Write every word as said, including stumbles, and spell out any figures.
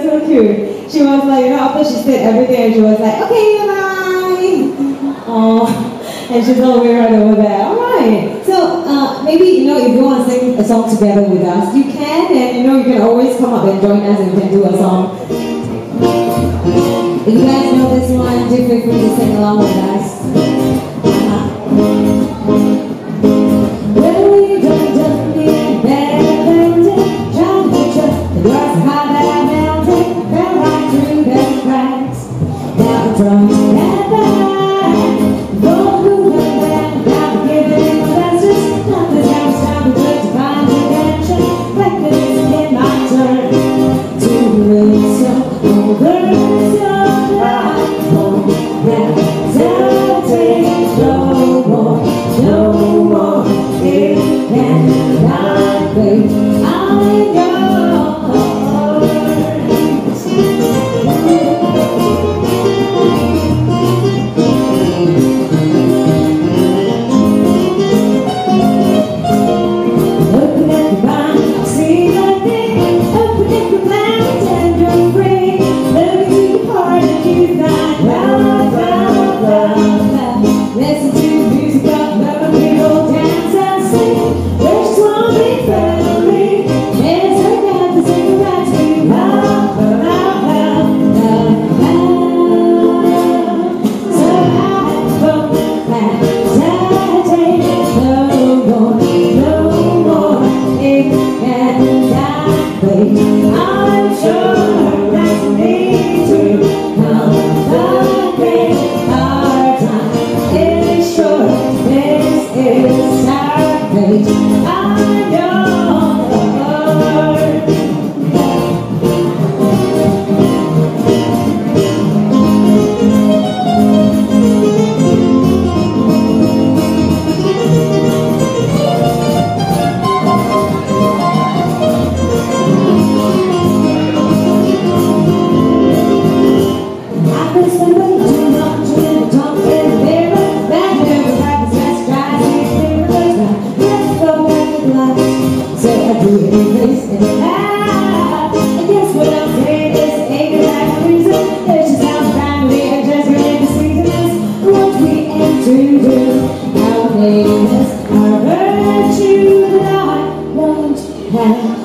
so cute. She was like, you know, after she said everything, and she was like, okay, bye. Oh, and she's all the way right over there. All right. So uh, maybe, you know, if you want to sing a song together with us, you can, and you know, you can always come up and join us and we can do a song. If you guys know this one, do feel free to sing along with us. Uh-huh. From together, don't move and then not giving my answers. Nothing's gonna stop me just to find redemption. Recognition in my turn to listen over so I won't hesitate no more, no more. It cannot wait. I'm yours. Listen to the music of love, we go dance and sing. There's just one big family. It's a God to sing back to you. Love, love, love, love, love. So I won't hesitate no more, no more. It cannot wait. I'm sure that's me too. Come the great hard time. Sure, this is our fate. I know the Lord. I've been spending too much in the talk in the mirror. Say I do anyways, and I, I guess what I'm saying is ain't like a reason. It's just how family and just ready to see this. What we aim to do, our greatness, our virtue that I won't have.